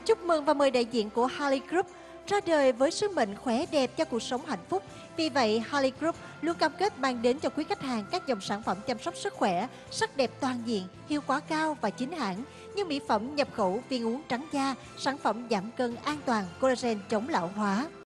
Chúc mừng và mời đại diện của Harley Group ra đời với sứ mệnh khỏe đẹp cho cuộc sống hạnh phúc. Vì vậy, Harley Group luôn cam kết mang đến cho quý khách hàng các dòng sản phẩm chăm sóc sức khỏe, sắc đẹp toàn diện, hiệu quả cao và chính hãng như mỹ phẩm nhập khẩu, viên uống trắng da, sản phẩm giảm cân an toàn, collagen chống lão hóa.